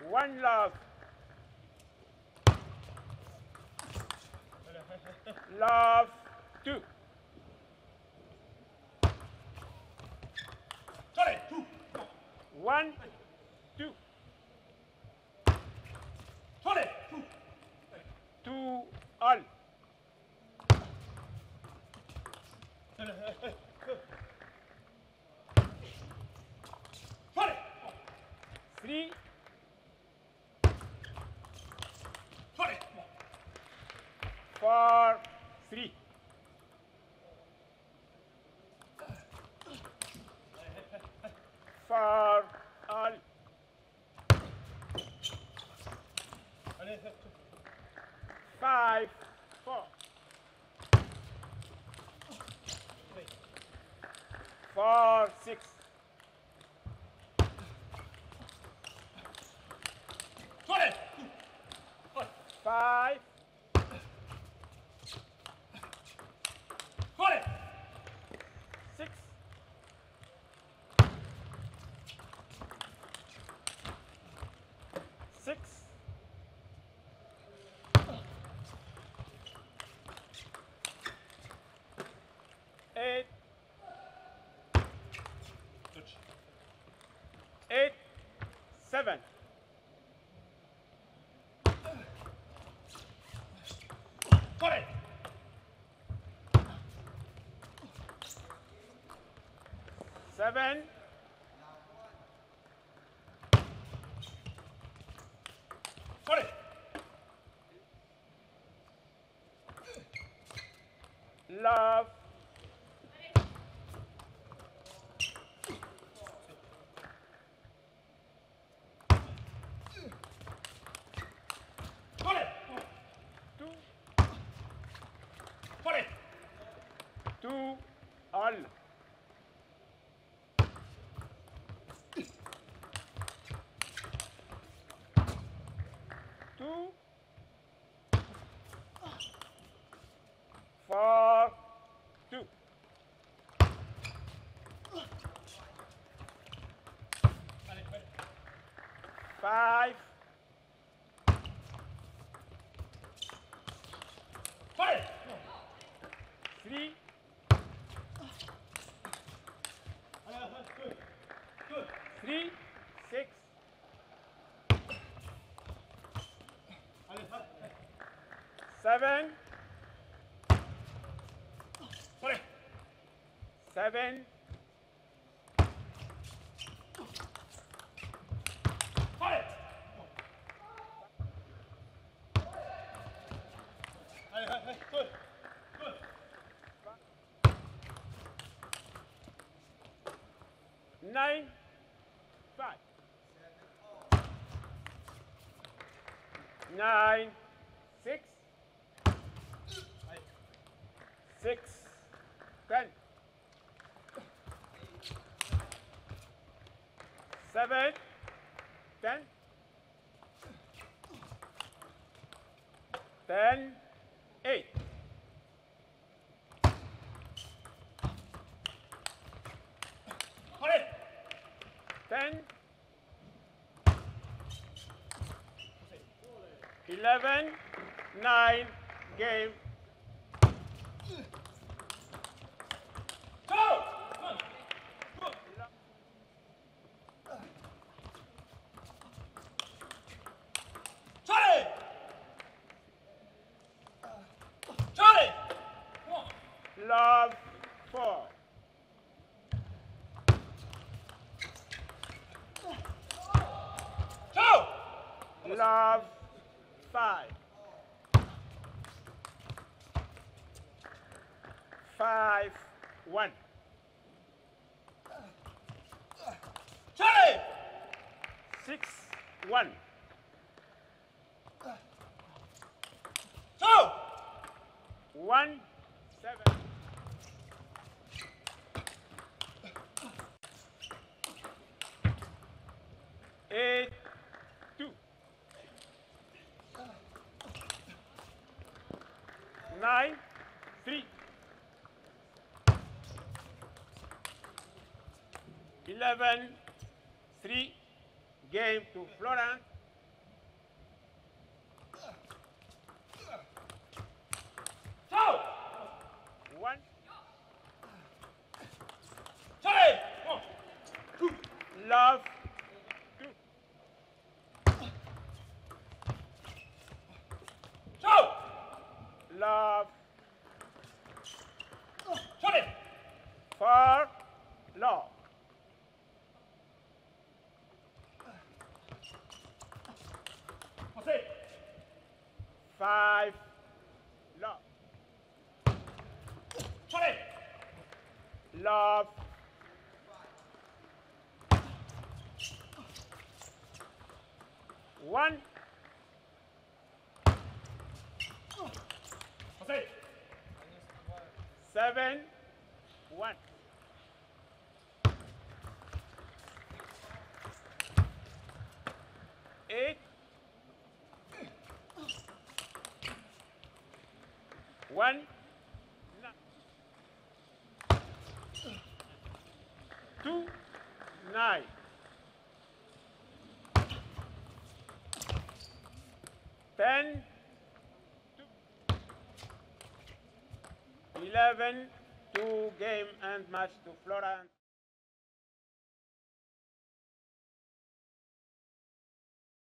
One love. Love 2. Sorry, 2. 1, 2. Sorry, 2. 2 all. Sorry. 3, Sorry. 4, 3. For all. 5, 4. 4, 6. Sorry. 5, Sorry. 6. 6. 8, 8, 7. 7, sorry. Love 2, Sorry. 2 all. 2, 4, 2. 5, Sorry. 3, Good. Good. 3, 6. 7, Sorry. 7, Sorry. Good. Good. 9, 5. 9, 6. 6, 10. 7, 10. 10, 8. 10, 11, 9, game. Go! Good. Sorry! Sorry! Love 4. Go! Love 5. 5, 1. Sorry! 6, 1. Go! 1, 7. 8, 2. 9, 3. 11, 3. Game to Florence. 5, love, Charlie. love, 1, Jose. 7, 1, 8, 1, 2, 9, 10, 11, 2 game and match to Florence.